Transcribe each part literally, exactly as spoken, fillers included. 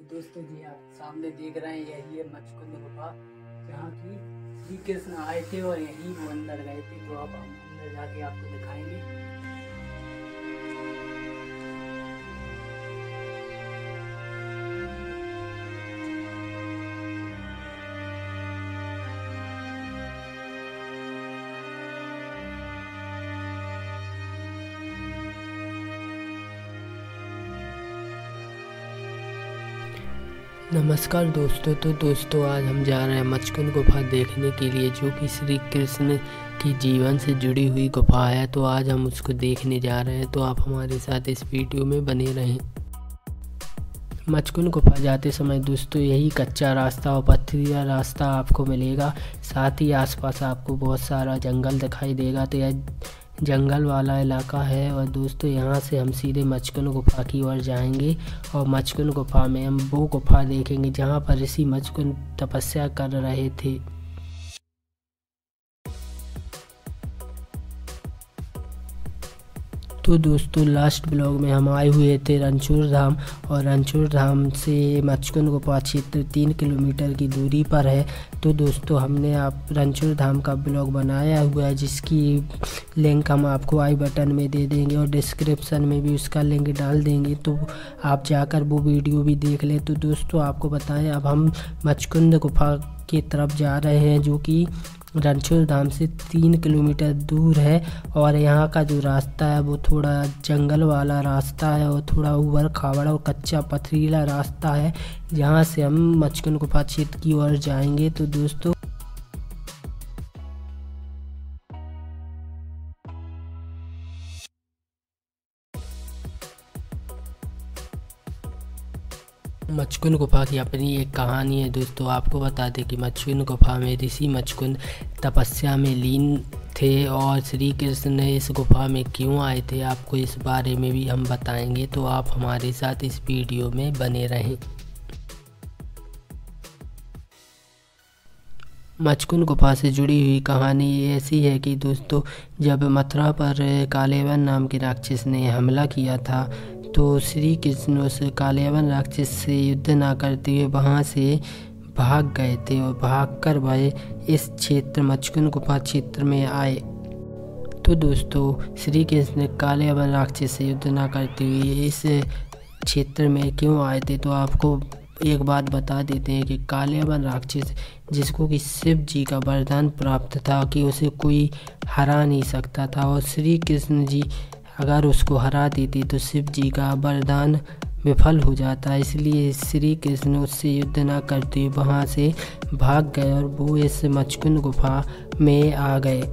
तो दोस्तों जी आप सामने देख रहे हैं यही है मचकुंद गुफा, जहाँ की श्री कृष्ण आए थे और यही वो अंदर गए थे। तो अब हम अंदर जाके आपको दिखाएंगे। नमस्कार दोस्तों। तो दोस्तों आज हम जा रहे हैं मचकुंद गुफा देखने के लिए, जो कि श्री कृष्ण की जीवन से जुड़ी हुई गुफा है। तो आज हम उसको देखने जा रहे हैं, तो आप हमारे साथ इस वीडियो में बने रहें। मचकुंद गुफा जाते समय दोस्तों यही कच्चा रास्ता और पथरीला रास्ता आपको मिलेगा। साथ ही आसपास आपको बहुत सारा जंगल दिखाई देगा। तो यह जंगल वाला इलाका है और दोस्तों यहाँ से हम सीधे मचकुंद गुफा की ओर जाएंगे और मचकुंद गुफा में हम वो गुफा देखेंगे जहाँ पर ऋषि मचकुंद तपस्या कर रहे थे। तो दोस्तों लास्ट ब्लॉग में हम आए हुए थे रणछोड़ धाम, और रणछोड़ धाम से मचकुंद गुफा क्षेत्र तीन किलोमीटर की दूरी पर है। तो दोस्तों हमने आप रणछोड़ धाम का ब्लॉग बनाया हुआ है, जिसकी लिंक हम आपको आई बटन में दे देंगे और डिस्क्रिप्शन में भी उसका लिंक डाल देंगे, तो आप जाकर वो वीडियो भी देख लें। तो दोस्तों आपको बताएं, अब हम मचकुंद गुफा की तरफ जा रहे हैं, जो कि रणछोड़ धाम से तीन किलोमीटर दूर है। और यहाँ का जो रास्ता है वो थोड़ा जंगल वाला रास्ता है और थोड़ा ऊबड़ खाबड़ और कच्चा पथरीला रास्ता है, जहाँ से हम मचकुंद गुफा क्षेत्र की ओर जाएंगे। तो दोस्तों मचकुंद गुफा की अपनी एक कहानी है। दोस्तों आपको बता दें कि मचकुंद गुफा में ऋषि मचकुंद तपस्या में लीन थे, और श्री कृष्ण ने इस गुफा में क्यों आए थे आपको इस बारे में भी हम बताएंगे। तो आप हमारे साथ इस वीडियो में बने रहें। मचकुंद गुफा से जुड़ी हुई कहानी ऐसी है कि दोस्तों जब मथुरा पर कालेवन नाम के राक्षस ने हमला किया था, तो श्री कृष्ण उस कालेवन राक्षस से युद्ध ना करते हुए वहाँ से भाग गए थे और भागकर वह इस क्षेत्र मचकुंद गुफा क्षेत्र में आए। तो दोस्तों श्री कृष्ण कालेवन राक्षस से युद्ध ना करते हुए इस क्षेत्र में क्यों आए थे, तो आपको एक बात बता देते हैं कि कालेवन राक्षस, जिसको कि शिव जी का वरदान प्राप्त था कि उसे कोई हरा नहीं सकता था, और श्री कृष्ण जी अगर उसको हरा देते तो शिव जी का वरदान विफल हो जाता। इसलिए श्री कृष्ण उससे युद्ध न करते वहाँ से भाग गए और वो इस मचकुंद गुफा में आ गए।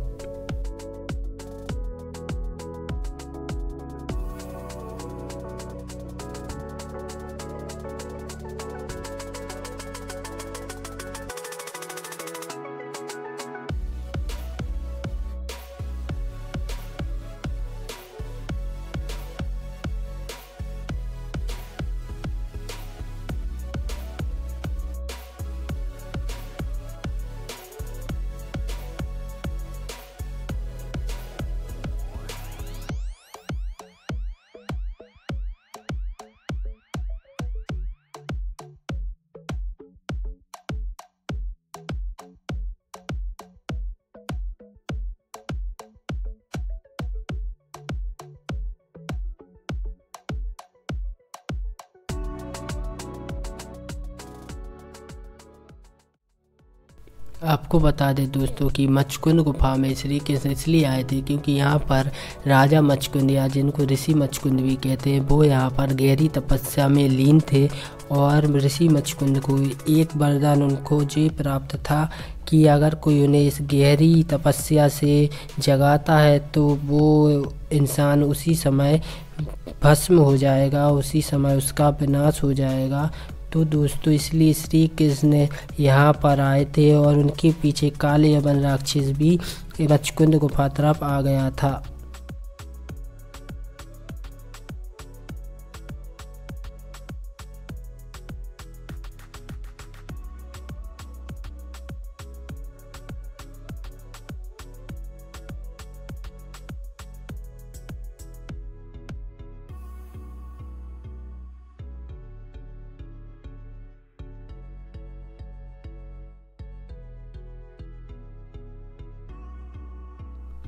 आपको बता दें दोस्तों कि मचकुंद गुफा में श्री कृष्ण इसलिए आए थे क्योंकि यहाँ पर राजा मचकुंद, या जिनको ऋषि मचकुंद भी कहते हैं, वो यहाँ पर गहरी तपस्या में लीन थे। और ऋषि मचकुंद को एक वरदान उनको जो प्राप्त था कि अगर कोई उन्हें इस गहरी तपस्या से जगाता है तो वो इंसान उसी समय भस्म हो जाएगा, उसी समय उसका विनाश हो जाएगा। तो दोस्तों इसलिए श्री कृष्ण यहाँ पर आए थे और उनके पीछे कालेवन राक्षस भी मचकुंद गुफा तरफ आ गया था।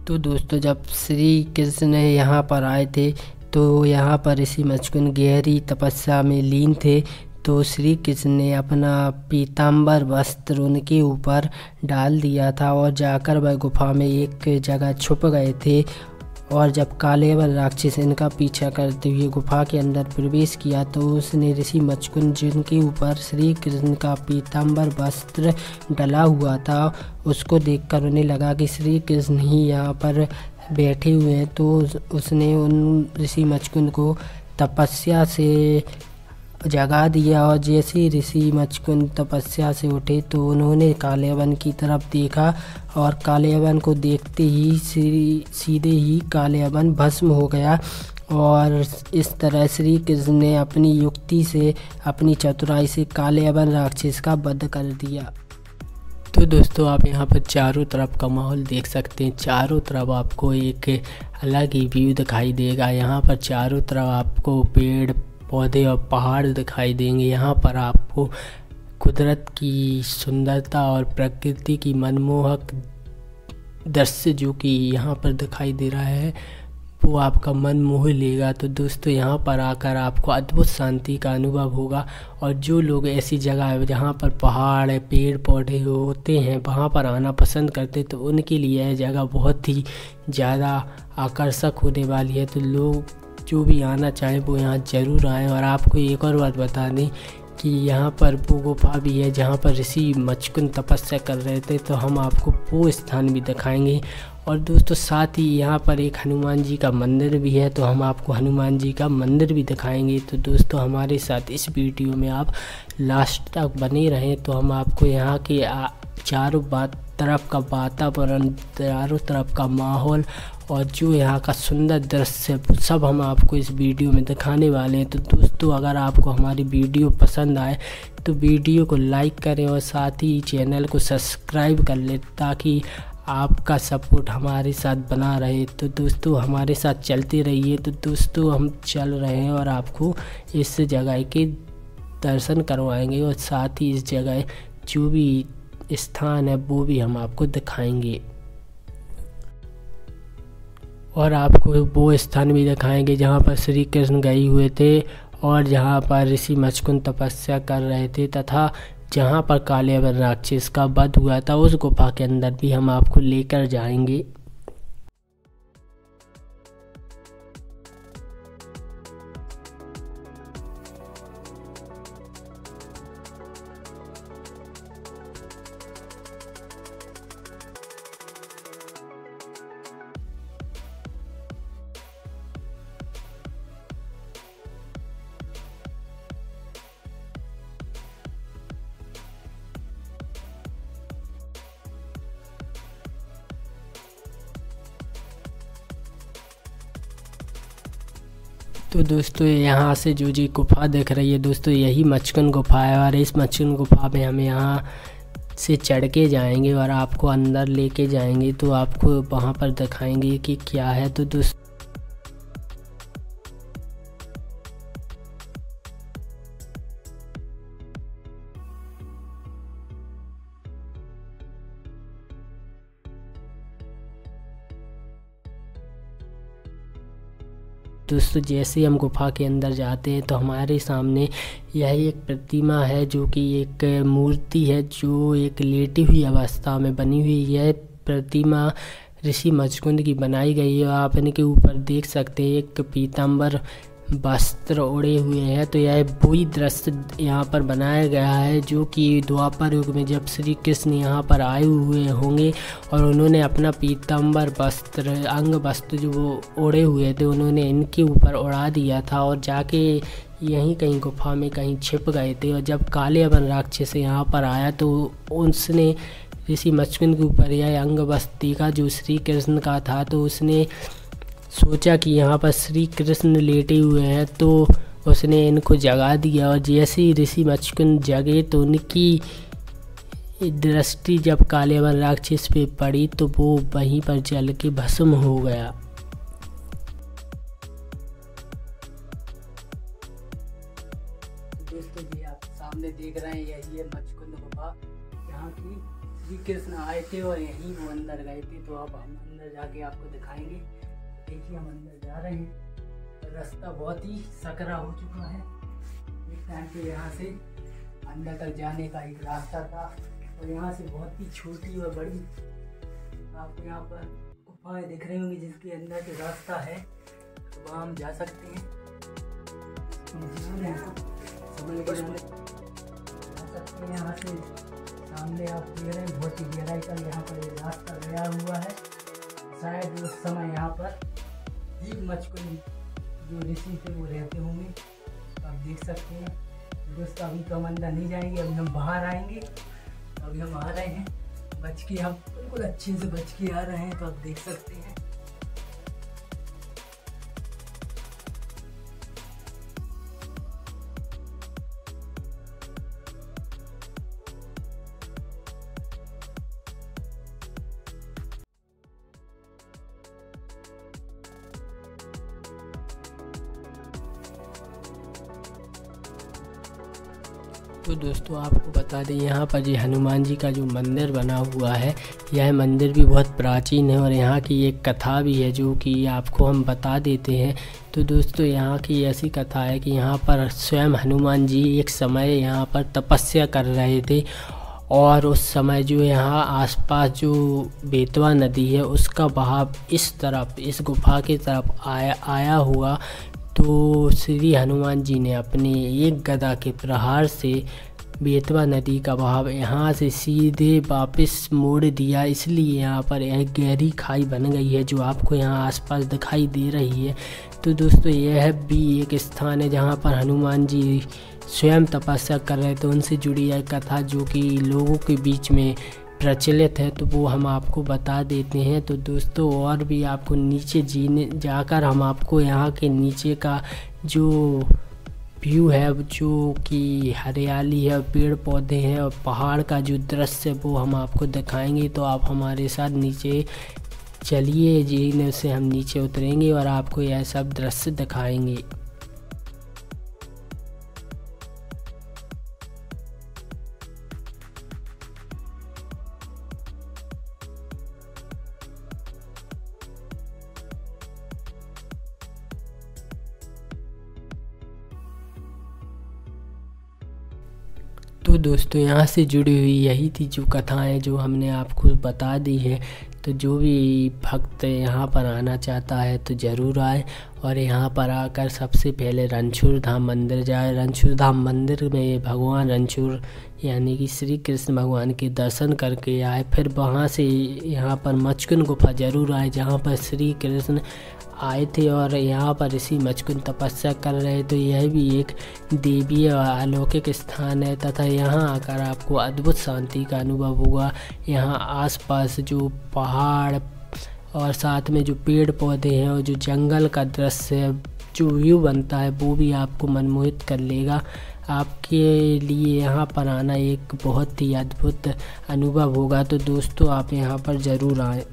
तो दोस्तों जब श्री कृष्ण यहाँ पर आए थे तो यहाँ पर ऋषि मचकुंद गहरी तपस्या में लीन थे। तो श्री कृष्ण ने अपना पीताम्बर वस्त्र उनके ऊपर डाल दिया था और जाकर वह गुफा में एक जगह छुप गए थे। और जब कालेवन राक्षस इनका पीछा करते हुए गुफा के अंदर प्रवेश किया तो उसने ऋषि मचकुंद जिनके ऊपर श्री कृष्ण का पीताम्बर वस्त्र डला हुआ था उसको देखकर उन्हें लगा कि श्री कृष्ण ही यहाँ पर बैठे हुए हैं। तो उसने उन ऋषि मचकुंद को तपस्या से जगा दिया और जैसे ही ऋषि मचकुंद तपस्या से उठे तो उन्होंने कालेवन की तरफ देखा और कालेवन को देखते ही सीधे ही कालेवन भस्म हो गया। और इस तरह श्री कृष्ण ने अपनी युक्ति से अपनी चतुराई से कालेवन राक्षस का वध कर दिया। तो दोस्तों आप यहाँ पर चारों तरफ का माहौल देख सकते हैं। चारों तरफ आपको एक अलग ही व्यू दिखाई देगा। यहाँ पर चारों तरफ आपको पेड़ पौधे और पहाड़ दिखाई देंगे। यहाँ पर आपको कुदरत की सुंदरता और प्रकृति की मनमोहक दृश्य जो कि यहाँ पर दिखाई दे रहा है वो आपका मन मोह लेगा। तो दोस्तों यहाँ पर आकर आपको अद्भुत शांति का अनुभव होगा। और जो लोग ऐसी जगह जहाँ पर पहाड़ पेड़ पौधे होते हैं वहाँ पर आना पसंद करते तो उनके लिए यह जगह बहुत ही ज़्यादा आकर्षक होने वाली है। तो लोग जो भी आना चाहें वो यहाँ ज़रूर आएँ। और आपको एक और बात बता दें कि यहाँ पर वो गुफा भी है जहाँ पर ऋषि मचकुंद तपस्या कर रहे थे, तो हम आपको वो स्थान भी दिखाएंगे। और दोस्तों साथ ही यहाँ पर एक हनुमान जी का मंदिर भी है, तो हम आपको हनुमान जी का मंदिर भी दिखाएंगे। तो दोस्तों हमारे साथ इस वीडियो में आप लास्ट तक बने रहें। तो हम आपको यहाँ के चारों बात तरफ का वातावरण, चारों तरफ का माहौल और जो यहाँ का सुंदर दृश्य सब हम आपको इस वीडियो में दिखाने वाले हैं। तो दोस्तों अगर आपको हमारी वीडियो पसंद आए तो वीडियो को लाइक करें और साथ ही चैनल को सब्सक्राइब कर लें ताकि आपका सपोर्ट हमारे साथ बना रहे। तो दोस्तों हमारे साथ चलते रहिए। तो दोस्तों हम चल रहे हैं और आपको इस जगह के दर्शन करवाएंगे और साथ ही इस जगह जो भी स्थान है वो भी हम आपको दिखाएंगे और आपको वो स्थान भी दिखाएंगे जहाँ पर श्री कृष्ण गए हुए थे और जहाँ पर ऋषि मचकुंद तपस्या कर रहे थे तथा जहाँ पर कालेवन राक्षस का वध हुआ था उस गुफा के अंदर भी हम आपको लेकर जाएंगे। तो दोस्तों यहाँ से जो जी गुफा दिख रही है दोस्तों यही मचकुंद गुफा है और इस मचकुंद गुफा में हम यहाँ से चढ़ के जाएंगे और आपको अंदर लेके जाएंगे। तो आपको वहाँ पर दिखाएंगे कि क्या है। तो दोस्तों दोस्तों जैसे हम गुफा के अंदर जाते हैं तो हमारे सामने यह एक प्रतिमा है जो कि एक मूर्ति है जो एक लेटी हुई अवस्था में बनी हुई है। यह प्रतिमा ऋषि मचकुंद की बनाई गई है। आप इनके ऊपर देख सकते हैं एक पीताम्बर वस्त्र ओढ़े हुए हैं। तो यह वही दृश्य यहाँ पर बनाया गया है जो कि द्वापर युग में जब श्री कृष्ण यहाँ पर आए हुए होंगे और उन्होंने अपना पीताम्बर वस्त्र अंग वस्त्र जो वो ओढ़े हुए थे उन्होंने इनके ऊपर उड़ा दिया था और जाके यहीं कहीं गुफा में कहीं छिप गए थे। और जब कालेवन राक्षस यहाँ पर आया तो उसने ऋषि मचकुंद के ऊपर यह अंग वस्त्र देखा जो श्री कृष्ण का था। तो उसने सोचा कि यहाँ पर श्री कृष्ण लेटे हुए हैं तो उसने इनको जगा दिया और जैसे ही ऋषि मचकुंद जगे तो उनकी दृष्टि जब कालेवन राक्षस पे पड़ी तो वो वहीं पर जल के भस्म हो गया। दोस्तों जी आप सामने देख रहे हैं यही है मचकुंद गुफा जहाँ की श्री कृष्ण आए थे और यहीं वो अंदर गए थे। तो अब हम अंदर जाके आपको दिखाएंगे। देखिए हम अंदर जा रहे हैं। रास्ता बहुत ही सकरा हो चुका है। एक टाइम पे यहाँ से अंदर तक जाने का एक रास्ता था और यहाँ से बहुत ही छोटी और बड़ी आपको यहाँ पर गुफाएं दिख रही होंगी जिसके अंदर जो रास्ता है वहाँ हम जा सकते हैं। यहाँ से सामने आप देख रहे हैं बहुत ही गहराई का यहाँ पर एक रास्ता गया हुआ है। शायद उस समय यहाँ पर ही मचकुंद जो ऋषि थे वो रहते होंगे। आप देख सकते हैं दोस्तों। अभी तो हम अंदर नहीं जाएंगे, अभी हम बाहर आएंगे। अभी हम आ रहे हैं, बच के हम बिल्कुल अच्छे से बच के आ रहे हैं। तो आप देख सकते हैं तो दोस्तों आपको बता दें यहाँ पर जो हनुमान जी का जो मंदिर बना हुआ है, यह मंदिर भी बहुत प्राचीन है और यहाँ की एक कथा भी है जो कि आपको हम बता देते हैं। तो दोस्तों यहाँ की ऐसी कथा है कि यहाँ पर स्वयं हनुमान जी एक समय यहाँ पर तपस्या कर रहे थे और उस समय जो यहाँ आसपास जो बेतवा नदी है उसका बहाव इस तरफ इस गुफा की तरफ आया आया हुआ। तो श्री हनुमान जी ने अपने एक गदा के प्रहार से बेतवा नदी का बहाव यहाँ से सीधे वापस मोड़ दिया। इसलिए यहाँ पर एक गहरी खाई बन गई है जो आपको यहाँ आसपास दिखाई दे रही है। तो दोस्तों यह भी एक स्थान है जहाँ पर हनुमान जी स्वयं तपस्या कर रहे थे। उनसे जुड़ी यह कथा जो कि लोगों के बीच में प्रचलित है तो वो हम आपको बता देते हैं। तो दोस्तों और भी आपको नीचे जीने जाकर हम आपको यहाँ के नीचे का जो व्यू है जो कि हरियाली है, पेड़ पौधे हैं और पहाड़ का जो दृश्य है वो हम आपको दिखाएंगे। तो आप हमारे साथ नीचे चलिए, जीने से हम नीचे उतरेंगे और आपको यह सब दृश्य दिखाएंगे। तो दोस्तों यहाँ से जुड़ी हुई यही थी जो कथाएं जो हमने आपको बता दी है। तो जो भी भक्त यहाँ पर आना चाहता है तो ज़रूर आए और यहाँ पर आकर सबसे पहले रणछोड़ धाम मंदिर जाए। रणछोड़ धाम मंदिर में भगवान रणछोड़ यानी कि श्री कृष्ण भगवान के दर्शन करके आए। फिर वहाँ से यहाँ पर मचकुंद गुफा ज़रूर आए जहाँ पर श्री कृष्ण आए थे और यहाँ पर ऋषि मचकुंद तपस्या कर रहे। तो यह भी एक देवीय अलौकिक स्थान है तथा यहाँ आकर आपको अद्भुत शांति का अनुभव होगा। यहाँ आसपास जो पहाड़ और साथ में जो पेड़ पौधे हैं और जो जंगल का दृश्य है, जो व्यू बनता है वो भी आपको मनमोहित कर लेगा। आपके लिए यहाँ पर आना एक बहुत ही अद्भुत अनुभव होगा। तो दोस्तों आप यहाँ पर ज़रूर आएँ।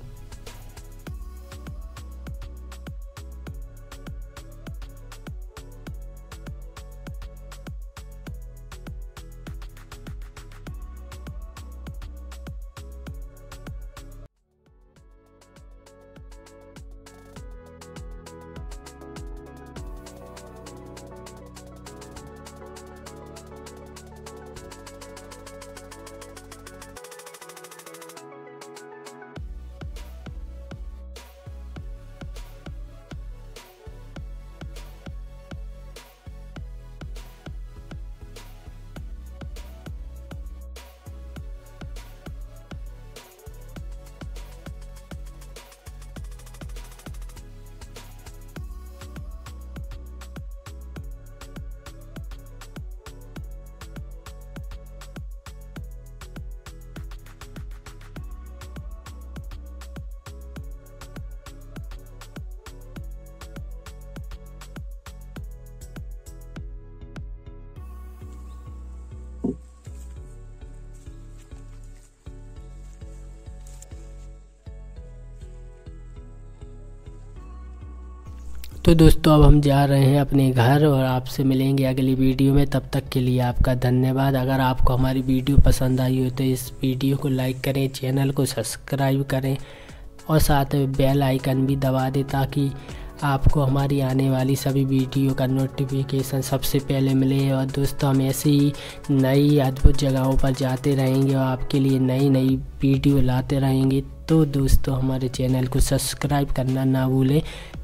तो दोस्तों अब हम जा रहे हैं अपने घर और आपसे मिलेंगे अगली वीडियो में। तब तक के लिए आपका धन्यवाद। अगर आपको हमारी वीडियो पसंद आई हो तो इस वीडियो को लाइक करें, चैनल को सब्सक्राइब करें और साथ में बेल आइकन भी दबा दें ताकि आपको हमारी आने वाली सभी वीडियो का नोटिफिकेशन सबसे पहले मिले। और दोस्तों हम ऐसे ही नई अद्भुत जगहों पर जाते रहेंगे और आपके लिए नई नई वीडियो लाते रहेंगे। तो दोस्तों हमारे चैनल को सब्सक्राइब करना ना भूलें।